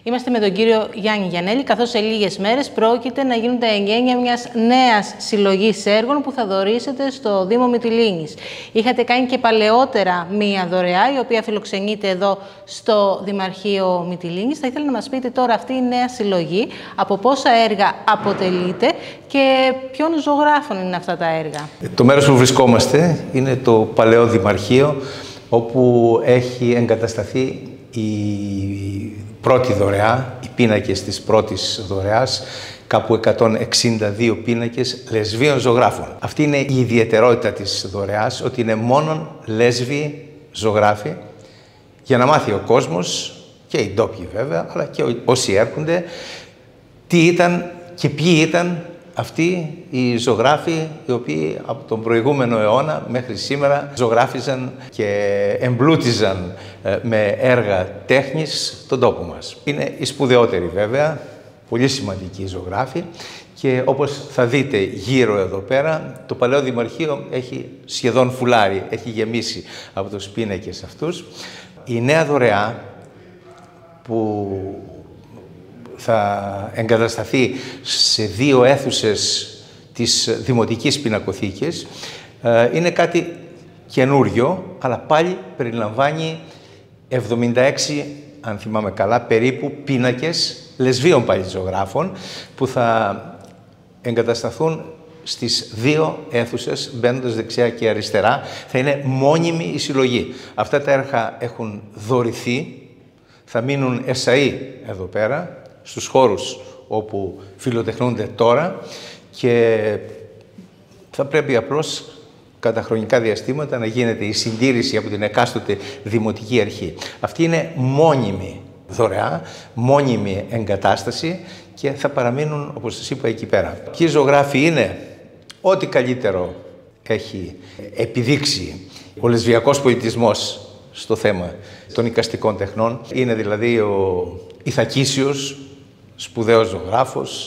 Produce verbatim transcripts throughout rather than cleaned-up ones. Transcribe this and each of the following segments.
Είμαστε με τον κύριο Γιάννη Γιαννέλη, καθώς σε λίγες μέρες πρόκειται να γίνουν τα εγγένεια μιας νέας συλλογής έργων που θα δωρήσετε στο Δήμο Μυτιλήνης. Είχατε κάνει και παλαιότερα μία δωρεά, η οποία φιλοξενείται εδώ στο Δημαρχείο Μυτιλήνης. Θα ήθελα να μας πείτε τώρα αυτή η νέα συλλογή, από πόσα έργα αποτελείται και ποιων ζωγράφων είναι αυτά τα έργα. Το μέρος που βρισκόμαστε είναι το παλαιό Δημαρχείο, όπου έχει εγκατασταθεί η πρώτη δωρεά, οι πίνακες της πρώτης δωρεάς, κάπου εκατόν εξήντα δύο πίνακες λεσβίων ζωγράφων. Αυτή είναι η ιδιαιτερότητα της δωρεάς, ότι είναι μόνον λέσβιοι ζωγράφοι, για να μάθει ο κόσμος, και οι ντόπιοι βέβαια, αλλά και όσοι έρχονται, τι ήταν και ποιοι ήταν αυτοί οι ζωγράφοι οι οποίοι από τον προηγούμενο αιώνα μέχρι σήμερα ζωγράφιζαν και εμπλούτιζαν με έργα τέχνης τον τόπο μας. Είναι οι σπουδαιότεροι βέβαια, πολύ σημαντικοί ζωγράφοι, και όπως θα δείτε γύρω εδώ πέρα, το παλαιό Δημαρχείο έχει σχεδόν φουλάρει, έχει γεμίσει από τους πίνακες αυτούς. Η νέα δωρεά που θα εγκατασταθεί σε δύο αίθουσες της Δημοτικής Πινακοθήκης είναι κάτι καινούριο, αλλά πάλι περιλαμβάνει εβδομήντα έξι, αν θυμάμαι καλά, περίπου πίνακες λεσβίων πάλι ζωγράφων που θα εγκατασταθούν στις δύο αίθουσες, μπαίνοντας δεξιά και αριστερά. Θα είναι μόνιμη η συλλογή. Αυτά τα έργα έχουν δωρηθεί, θα μείνουν εσαΐ εδώ πέρα, στους χώρους όπου φιλοτεχνούνται τώρα, και θα πρέπει απλώς κατά χρονικά διαστήματα να γίνεται η συντήρηση από την εκάστοτε Δημοτική Αρχή. Αυτή είναι μόνιμη δωρεά, μόνιμη εγκατάσταση και θα παραμείνουν, όπως σας είπα, εκεί πέρα. Ποιοι ζωγράφοι είναι? Ό,τι καλύτερο έχει επιδείξει ο λεσβιακός πολιτισμός στο θέμα των εικαστικών τεχνών. Είναι δηλαδή ο Ιθακίσιος, σπουδαίος ζωγράφος,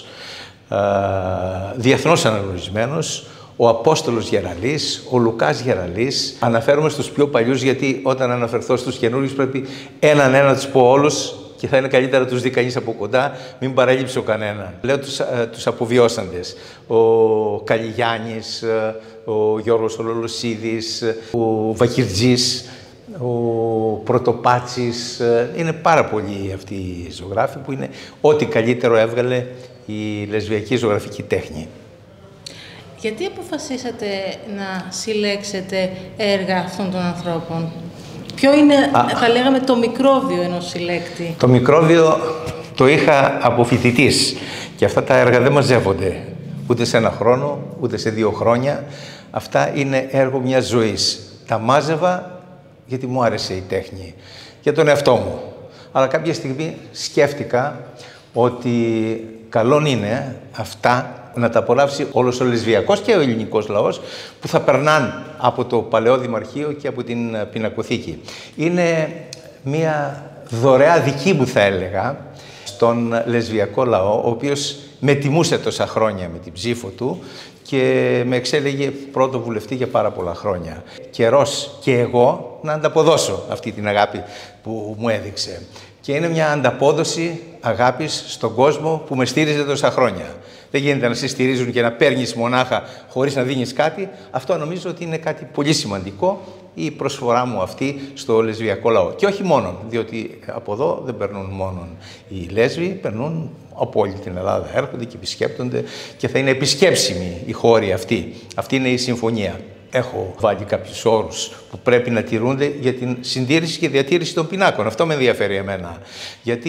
διεθνώς αναγνωρισμένος, ο Απόστολος Γεραλής, ο Λουκάς Γεραλής. Αναφέρομαι στους πιο παλιούς, γιατί όταν αναφερθώ στους καινούριους πρέπει έναν ένα να τους πω όλους και θα είναι καλύτερα να τους δει κανείς από κοντά, μην παρέλειψω κανένα. Λέω τους, τους αποβιώσαντες. Ο Καλιγιάννης, ο Γιώργος Ολολοσίδης, ο Βακυρτζής, ο Πρωτοπάτσης. Είναι πάρα πολλοί αυτοί οι ζωγράφοι που είναι ό,τι καλύτερο έβγαλε η λεσβιακή ζωγραφική τέχνη. Γιατί αποφασίσατε να συλλέξετε έργα αυτών των ανθρώπων? Ποιο είναι, Α, θα λέγαμε, το μικρόβιο ενός συλλέκτη? Το μικρόβιο το είχα από φοιτητής και αυτά τα έργα δεν μαζεύονται ούτε σε ένα χρόνο, ούτε σε δύο χρόνια. Αυτά είναι έργο μιας ζωής. Τα μάζευα γιατί μου άρεσε η τέχνη, για τον εαυτό μου. Αλλά κάποια στιγμή σκέφτηκα ότι καλόν είναι αυτά να τα απολαύσει όλος ο λεσβιακός και ο ελληνικός λαός που θα περνάνε από το παλαιό Δημαρχείο και από την Πινακοθήκη. Είναι μια δωρεά δική μου, θα έλεγα, στον λεσβιακό λαό, ο οποίος με τιμούσε τόσα χρόνια με την ψήφο του και με εξέλεγε πρώτο βουλευτή για πάρα πολλά χρόνια. Καιρός και εγώ να ανταποδώσω αυτή την αγάπη που μου έδειξε. Και είναι μια ανταπόδοση αγάπης στον κόσμο που με στήριζε τόσα χρόνια. Δεν γίνεται να σε στηρίζουν και να παίρνεις μονάχα χωρίς να δίνεις κάτι. Αυτό νομίζω ότι είναι κάτι πολύ σημαντικό, η προσφορά μου αυτή στο λεσβιακό λαό. Και όχι μόνο, διότι από εδώ δεν περνούν μόνο οι λέσβοι, περνούν από όλη την Ελλάδα, έρχονται και επισκέπτονται και θα είναι επισκέψιμοι οι χώροι αυτοί. Αυτή είναι η συμφωνία. Έχω βάλει κάποιους όρους που πρέπει να τηρούνται για την συντήρηση και διατήρηση των πινάκων. Αυτό με ενδιαφέρει εμένα. Γιατί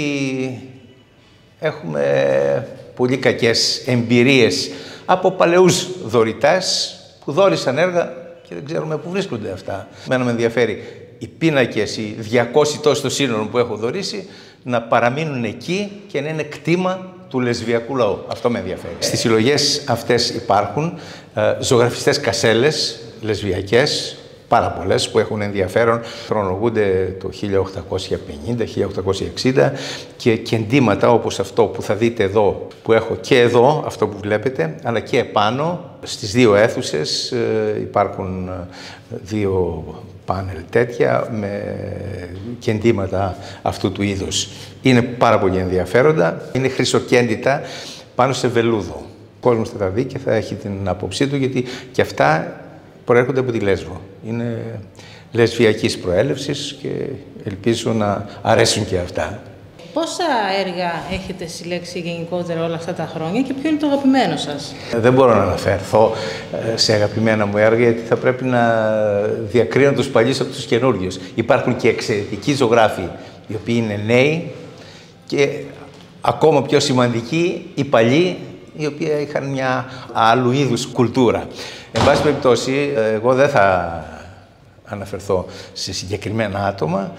έχουμε πολύ κακές εμπειρίες από παλαιούς δωρητές που δώρισαν έργα και δεν ξέρουμε πού βρίσκονται αυτά. Εμένα με ενδιαφέρει οι πίνακες, οι διακόσιοι τόσο το σύνολο που έχω δωρήσει, να παραμείνουν εκεί και να είναι κτήμα του λεσβιακού λαού. Αυτό με ενδιαφέρει. Στις συλλογές αυτές υπάρχουν ε, ζωγραφιστές κασέλες λεσβιακές, πάρα πολλές που έχουν ενδιαφέρον, χρονολογούνται το χίλια οκτακόσια πενήντα χίλια οκτακόσια εξήντα, και κεντήματα όπως αυτό που θα δείτε εδώ, που έχω και εδώ, αυτό που βλέπετε, αλλά και επάνω στις δύο αίθουσες ε, υπάρχουν δύο πάνελ τέτοια με κεντήματα αυτού του είδους. Είναι πάρα πολύ ενδιαφέροντα, είναι χρυσοκέντητα πάνω σε βελούδο. Ο κόσμος θα τα δει και θα έχει την άποψή του, γιατί και αυτά προέρχονται από τη Λέσβο. Είναι λεσβιακής προέλευσης και ελπίζω να αρέσουν και αυτά. Πόσα έργα έχετε συλλέξει γενικότερα όλα αυτά τα χρόνια και ποιο είναι το αγαπημένο σας? Δεν μπορώ να αναφερθώ σε αγαπημένα μου έργα, γιατί θα πρέπει να διακρίνω τους παλιούς από τους καινούριους. Υπάρχουν και εξαιρετικοί ζωγράφοι, οι οποίοι είναι νέοι, και ακόμα πιο σημαντικοί οι παλιοί, οι οποίοι είχαν μια άλλου είδους κουλτούρα. Εν πάση περιπτώσει, εγώ δεν θα αναφερθώ σε συγκεκριμένα άτομα.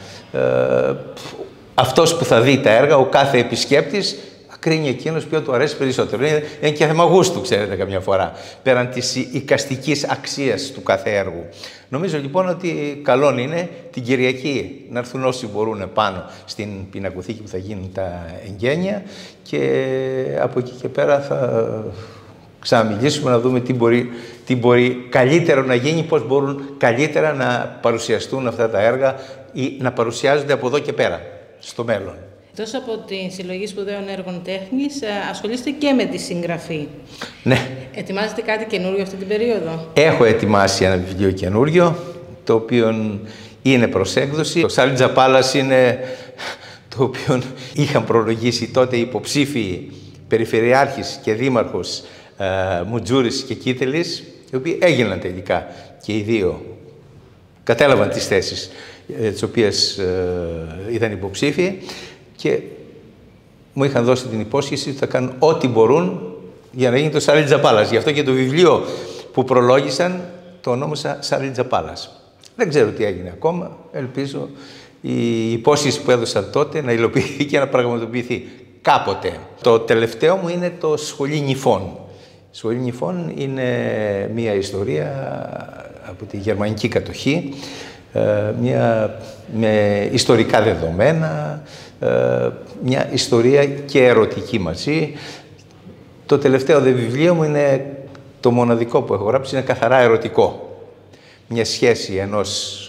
Αυτός που θα δει τα έργα, ο κάθε επισκέπτης, κρίνει εκείνος ποιο του αρέσει περισσότερο. Είναι, είναι και θέμα γούστου, ξέρετε, καμιά φορά, πέραν της εικαστικής αξίας του κάθε έργου. Νομίζω λοιπόν ότι καλό είναι την Κυριακή να έρθουν όσοι μπορούν πάνω στην πινακοθήκη που θα γίνουν τα εγγένεια, και από εκεί και πέρα θα ξαναμιλήσουμε να δούμε τι μπορεί, τι μπορεί καλύτερο να γίνει, πώς μπορούν καλύτερα να παρουσιαστούν αυτά τα έργα ή να παρουσιάζονται από εδώ και πέρα, στο μέλλον. Εκτός από την συλλογή σπουδαίων έργων τέχνης, ασχολείστε και με τη συγγραφή. Ναι. Ετοιμάζετε κάτι καινούριο αυτή την περίοδο? Έχω ετοιμάσει ένα βιβλίο καινούριο, το οποίο είναι προς έκδοση. Το Σάλιτζα Πάλας είναι το οποίο είχαν προλογίσει τότε υποψήφιοι περιφερειάρχης και δήμαρχος ε, Μουτζούρης και Κίτελης, οι οποίοι έγιναν τελικά και οι δύο. Κατέλαβαν τις θέσεις ε, τις οποίες ε, ήταν υποψήφιοι, και μου είχαν δώσει την υπόσχεση ότι θα κάνουν ό,τι μπορούν για να γίνει το Σάλιτζα Πάλας. Γι' αυτό και το βιβλίο που προλόγησαν το ονόμασα Σάλιτζα Πάλας. Δεν ξέρω τι έγινε ακόμα. Ελπίζω η υπόσχεση που έδωσαν τότε να υλοποιηθεί και να πραγματοποιηθεί κάποτε. Το τελευταίο μου είναι το Σχολή Νυφών. Σχολή Νυφών είναι μια ιστορία από τη γερμανική κατοχή, μια, με ιστορικά δεδομένα, μια ιστορία και ερωτική μαζί. Το τελευταίο δε βιβλίο μου είναι το μοναδικό που έχω γράψει, είναι καθαρά ερωτικό. Μια σχέση ενός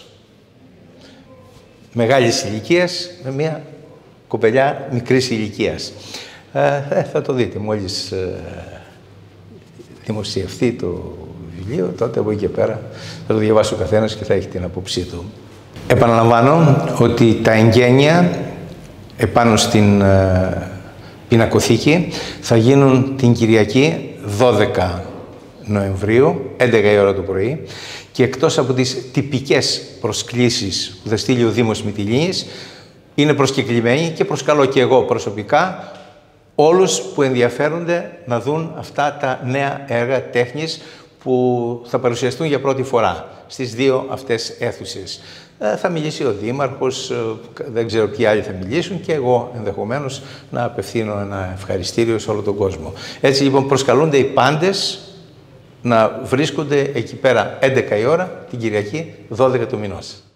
μεγάλης ηλικίας με μια κοπελιά μικρής ηλικίας. Ε, θα το δείτε μόλις ε, δημοσιευθεί το βιβλίο, τότε από εκεί και πέρα θα το διαβάσει ο καθένας και θα έχει την απόψή του. Επαναλαμβάνω ότι τα εγγένεια επάνω στην ε, πινακοθήκη θα γίνουν την Κυριακή δώδεκα Νοεμβρίου, έντεκα η ώρα το πρωί, και εκτός από τις τυπικές προσκλήσεις που θα στείλει ο Δήμος Μυτιλήνης, είναι προσκεκλημένοι και προσκαλώ και εγώ προσωπικά όλους που ενδιαφέρονται να δουν αυτά τα νέα έργα τέχνης που θα παρουσιαστούν για πρώτη φορά στις δύο αυτές αίθουσες. Θα μιλήσει ο Δήμαρχος, δεν ξέρω ποιοι άλλοι θα μιλήσουν, και εγώ ενδεχομένως να απευθύνω ένα ευχαριστήριο σε όλο τον κόσμο. Έτσι λοιπόν προσκαλούνται οι πάντες να βρίσκονται εκεί πέρα έντεκα η ώρα την Κυριακή δώδεκα του μηνός.